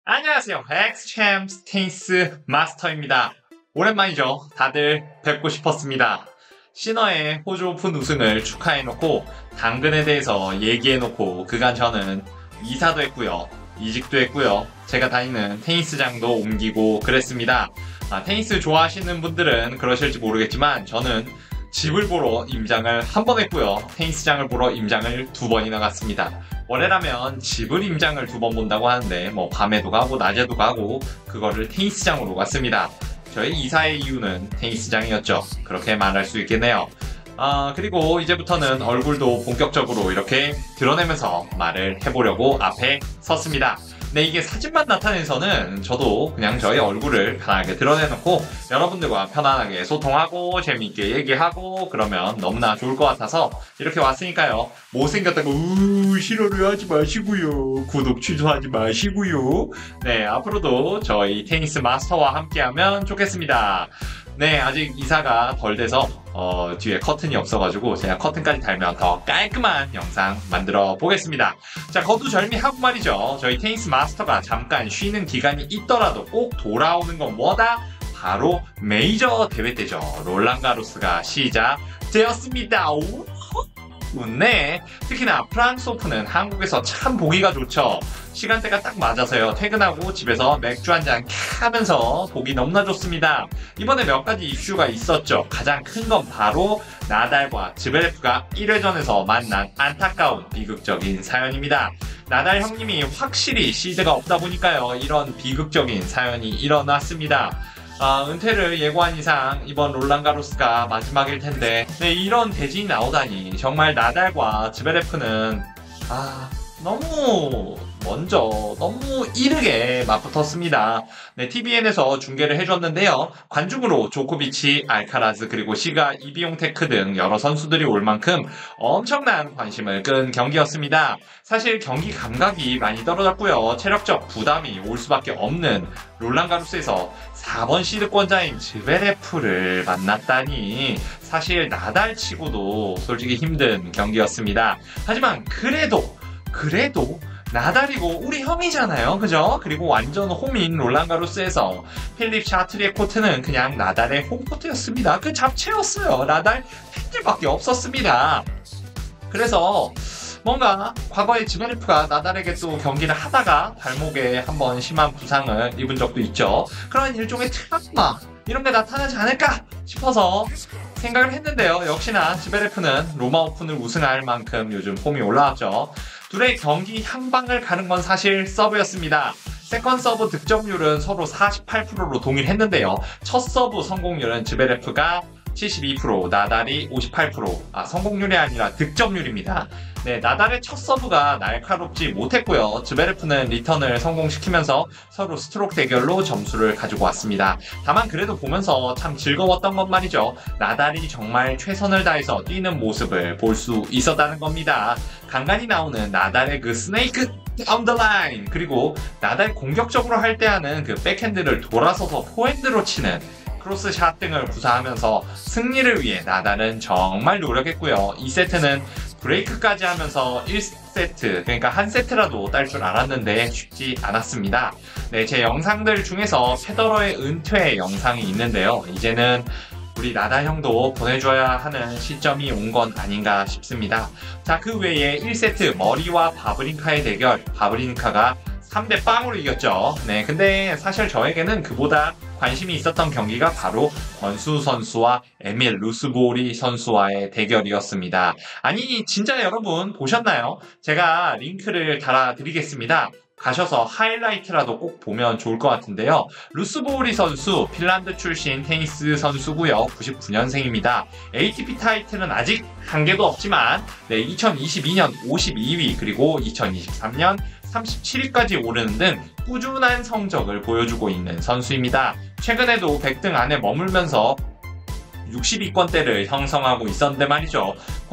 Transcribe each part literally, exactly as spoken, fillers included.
안녕하세요. 엑스챔스 테니스 마스터입니다. 오랜만이죠. 다들 뵙고 싶었습니다. 신어의 호주 오픈 우승을 축하해놓고 당근에 대해서 얘기해놓고 그간 저는 이사도 했고요. 이직도 했고요. 제가 다니는 테니스장도 옮기고 그랬습니다. 아, 테니스 좋아하시는 분들은 그러실지 모르겠지만 저는 집을 보러 임장을 한 번 했고요. 테니스장을 보러 임장을 두 번이나 갔습니다. 원래라면 집을 임장을 두 번 본다고 하는데 뭐 밤에도 가고 낮에도 가고 그거를 테니스장으로 갔습니다. 저의 이사의 이유는 테니스장이었죠. 그렇게 말할 수 있겠네요. 아, 그리고 이제부터는 얼굴도 본격적으로 이렇게 드러내면서 말을 해보려고 앞에 섰습니다. 네, 이게 사진만 나타내서는 저도 그냥 저의 얼굴을 편하게 드러내놓고 여러분들과 편안하게 소통하고 재미있게 얘기하고 그러면 너무나 좋을 것 같아서 이렇게 왔으니까요. 못생겼다고 우우 싫어를 하지 마시고요. 구독 취소하지 마시고요. 네, 앞으로도 저희 테니스 마스터와 함께하면 좋겠습니다. 네, 아직 이사가 덜 돼서 어, 뒤에 커튼이 없어가지고 제가 커튼까지 달면 더 깔끔한 영상 만들어 보겠습니다. 자, 거두절미하고 말이죠. 저희 테니스 마스터가 잠깐 쉬는 기간이 있더라도 꼭 돌아오는 건 뭐다? 바로 메이저 대회 때죠. 롤랑가로스가 시작되었습니다. 오? 네, 특히나 프랑스 오픈은 한국에서 참 보기가 좋죠. 시간대가 딱 맞아서요. 퇴근하고 집에서 맥주 한잔 하면서 보기 너무나 좋습니다. 이번에 몇 가지 이슈가 있었죠. 가장 큰 건 바로 나달과 즈베레프가 일 회전에서 만난 안타까운 비극적인 사연입니다. 나달 형님이 확실히 시드가 없다 보니까요. 이런 비극적인 사연이 일어났습니다. 아, 은퇴를 예고한 이상 이번 롤랑가로스가 마지막일 텐데 네, 이런 대진이 나오다니 정말 나달과 즈베레프는 아 너무 먼저 너무 이르게 맞붙었습니다. 네, 티비엔에서 중계를 해줬는데요. 관중으로 조코비치, 알카라즈 그리고 시가, 이비용테크 등 여러 선수들이 올 만큼 엄청난 관심을 끈 경기였습니다. 사실 경기 감각이 많이 떨어졌고요. 체력적 부담이 올 수밖에 없는 롤랑가로스에서 사 번 시드권자인 즈베레프를 만났다니 사실 나달치고도 솔직히 힘든 경기였습니다. 하지만 그래도 그래도 나달이고 우리 형이잖아요. 그죠? 그리고 완전 홈인 롤랑가로스에서 필립 샤트리의 코트는 그냥 나달의 홈코트였습니다. 그 잡채였어요. 나달 팬들밖에 없었습니다. 그래서 뭔가 과거에 즈베레프가 나달에게 또 경기를 하다가 발목에 한번 심한 부상을 입은 적도 있죠. 그런 일종의 트라우마 이런 게 나타나지 않을까 싶어서 생각을 했는데요. 역시나 즈베레프는 로마 오픈을 우승할 만큼 요즘 폼이 올라왔죠. 둘의 경기 향방을 가는 건 사실 서브였습니다. 세컨 서브 득점률은 서로 사십팔 퍼센트로 동일했는데요. 첫 서브 성공률은 즈베레프가 칠십이 퍼센트, 나달이 오십팔 퍼센트. 아, 성공률이 아니라 득점률입니다. 네, 나달의 첫 서브가 날카롭지 못했고요. 즈베레프는 리턴을 성공시키면서 서로 스트로크 대결로 점수를 가지고 왔습니다. 다만 그래도 보면서 참 즐거웠던 건 말이죠. 나달이 정말 최선을 다해서 뛰는 모습을 볼 수 있었다는 겁니다. 간간히 나오는 나달의 그 스네이크 on the line 그리고 나달 공격적으로 할 때 하는 그 백핸드를 돌아서서 포핸드로 치는 크로스샷 등을 구사하면서 승리를 위해 나달은 정말 노력했고요. 이 세트는 브레이크까지 하면서 일 세트, 그러니까 한 세트라도 딸 줄 알았는데 쉽지 않았습니다. 네, 제 영상들 중에서 페더러의 은퇴 영상이 있는데요. 이제는 우리 나달 형도 보내줘야 하는 시점이 온 건 아닌가 싶습니다. 자, 그 외에 일 세트 머리와 바브린카의 대결, 바브린카가 삼 대 영으로 이겼죠. 네, 근데 사실 저에게는 그보다 관심이 있었던 경기가 바로 권수 선수와 에밀 루스보리 선수와의 대결이었습니다. 아니, 진짜 여러분 보셨나요? 제가 링크를 달아드리겠습니다. 가셔서 하이라이트라도 꼭 보면 좋을 것 같은데요. 루스보리 선수, 핀란드 출신 테니스 선수고요. 구십구 년생입니다. 에이티피 타이틀은 아직 한 개도 없지만 네, 이천이십이 년 오십이 위 그리고 이천이십삼 년 삼십칠 위까지 오르는 등 꾸준한 성적을 보여주고 있는 선수입니다. 최근에도 백 등 안에 머물면서 육십 위권대를 형성하고 있었는데 말이죠.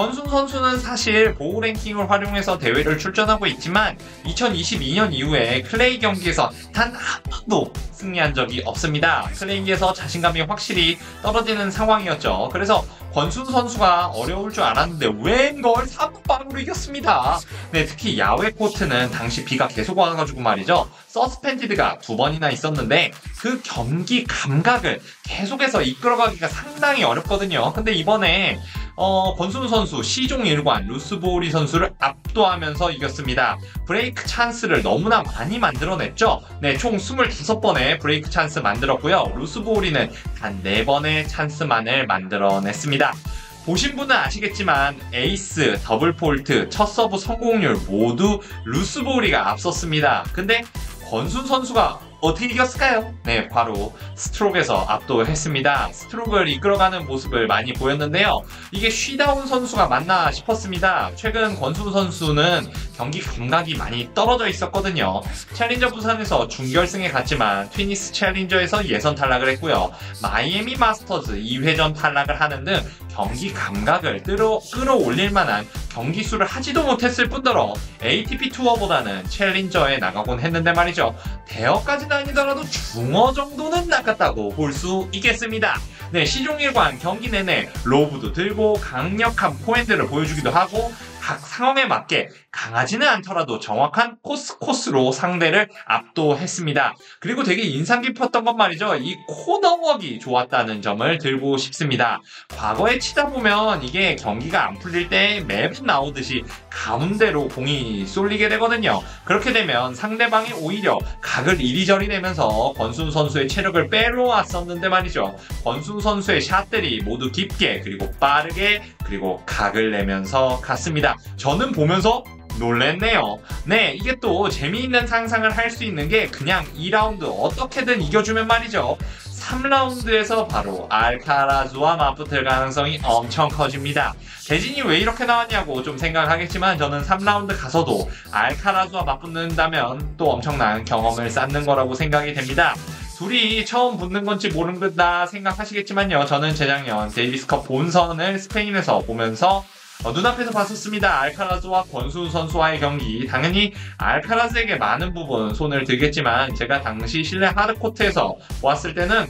권순 선수는 사실 보호 랭킹을 활용해서 대회를 출전하고 있지만 이천이십이 년 이후에 클레이 경기에서 단 한 번도 승리한 적이 없습니다. 클레이에서 자신감이 확실히 떨어지는 상황이었죠. 그래서 권순 선수가 어려울 줄 알았는데 웬걸 삼 대 영으로 이겼습니다. 네, 특히 야외 코트는 당시 비가 계속 와가지고 말이죠. 서스펜디드가 두 번이나 있었는데 그 경기 감각을 계속해서 이끌어가기가 상당히 어렵거든요. 근데 이번에 어, 권순 선수 시종 일관 루스보리 선수를 압도하면서 이겼습니다. 브레이크 찬스를 너무나 많이 만들어냈죠. 네, 총 이십오 번의 브레이크 찬스 만들었고요. 루스보리는 단 네 번의 찬스만을 만들어냈습니다. 보신 분은 아시겠지만 에이스, 더블 폴트, 첫 서브 성공률 모두 루스보리가 앞섰습니다. 근데 권순 선수가 어떻게 이겼을까요? 네, 바로 스트로크에서 압도했습니다. 스트로크를 이끌어가는 모습을 많이 보였는데요. 이게 쉬다운 선수가 맞나 싶었습니다. 최근 권순 선수는 경기 감각이 많이 떨어져 있었거든요. 챌린저 부산에서 준결승에 갔지만 트위니스 챌린저에서 예선 탈락을 했고요. 마이애미 마스터즈 이 회전 탈락을 하는 등 경기 감각을 끌어, 끌어올릴 만한 경기 수를 하지도 못했을 뿐더러 에이티피 투어보다는 챌린저에 나가곤 했는데 말이죠. 대여까지는 아니더라도 중어 정도는 나갔다고 볼 수 있겠습니다. 네, 시종일관 경기 내내 로브도 들고 강력한 포핸드를 보여주기도 하고 각 상황에 맞게 강하지는 않더라도 정확한 코스 코스로 상대를 압도했습니다. 그리고 되게 인상 깊었던 건 말이죠. 이 코너웍이 좋았다는 점을 들고 싶습니다. 과거에 치다 보면 이게 경기가 안 풀릴 때 매번 나오듯이 가운데로 공이 쏠리게 되거든요. 그렇게 되면 상대방이 오히려 각을 이리저리 내면서 권순 선수의 체력을 빼놓았었는데 말이죠. 권순 선수의 샷들이 모두 깊게 그리고 빠르게 그리고 각을 내면서 갔습니다. 저는 보면서 놀랬네요. 네, 이게 또 재미있는 상상을 할 수 있는 게 그냥 이 라운드 어떻게든 이겨주면 말이죠. 삼 라운드에서 바로 알카라즈와 맞붙을 가능성이 엄청 커집니다. 대진이 왜 이렇게 나왔냐고 좀 생각하겠지만 저는 삼 라운드 가서도 알카라즈와 맞붙는다면 또 엄청난 경험을 쌓는 거라고 생각이 됩니다. 둘이 처음 붙는 건지 모른다 생각하시겠지만요. 저는 재작년 데이비스컵 본선을 스페인에서 보면서 어, 눈앞에서 봤었습니다. 알카라즈와 권순 선수와의 경기. 당연히 알카라즈에게 많은 부분 손을 들겠지만 제가 당시 실내 하드코트에서 보았을 때는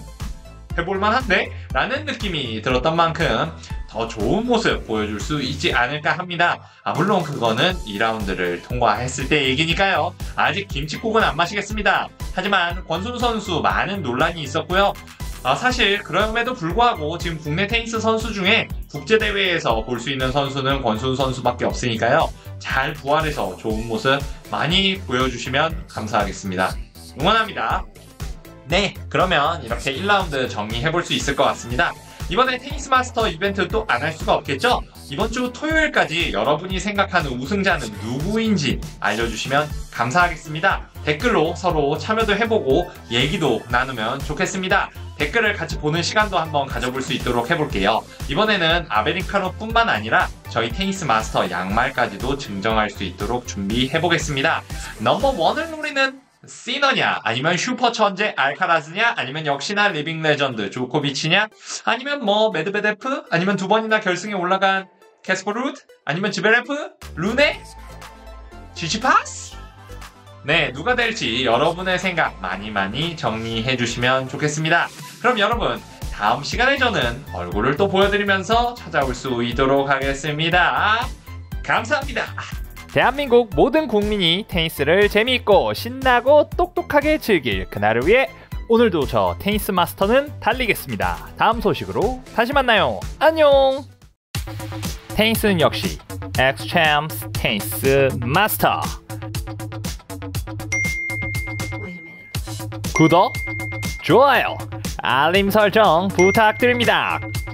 해볼만한데? 라는 느낌이 들었던 만큼 더 좋은 모습 보여줄 수 있지 않을까 합니다. 아, 물론 그거는 이 라운드를 통과했을 때 얘기니까요. 아직 김칫국은 안 마시겠습니다. 하지만 권순 선수 많은 논란이 있었고요. 아, 사실 그럼에도 불구하고 지금 국내 테니스 선수 중에 국제대회에서 볼 수 있는 선수는 권순 선수밖에 없으니까요. 잘 부활해서 좋은 모습 많이 보여주시면 감사하겠습니다. 응원합니다. 네, 그러면 이렇게 일 라운드 정리해볼 수 있을 것 같습니다. 이번에 테니스 마스터 이벤트 또 안 할 수가 없겠죠? 이번 주 토요일까지 여러분이 생각하는 우승자는 누구인지 알려주시면 감사하겠습니다. 댓글로 서로 참여도 해보고 얘기도 나누면 좋겠습니다. 댓글을 같이 보는 시간도 한번 가져볼 수 있도록 해볼게요. 이번에는 아메리카노 뿐만 아니라 저희 테니스 마스터 양말까지도 증정할 수 있도록 준비해보겠습니다. 넘버원을 노리는 시너냐, 아니면 슈퍼 천재 알카라즈냐, 아니면 역시나 리빙 레전드 조코비치냐, 아니면 뭐 메드베데프, 아니면 두 번이나 결승에 올라간 캐스퍼 루트, 아니면 지베레프, 루네, 지치파스? 네, 누가 될지 여러분의 생각 많이 많이 정리해 주시면 좋겠습니다. 그럼 여러분, 다음 시간에 저는 얼굴을 또 보여드리면서 찾아올 수 있도록 하겠습니다. 감사합니다. 대한민국 모든 국민이 테니스를 재미있고 신나고 똑똑하게 즐길 그날을 위해 오늘도 저 테니스 마스터는 달리겠습니다. 다음 소식으로 다시 만나요. 안녕. 테니스는 역시 엑스챔스 테니스 마스터. 구독, 좋아요, 알림 설정 부탁드립니다.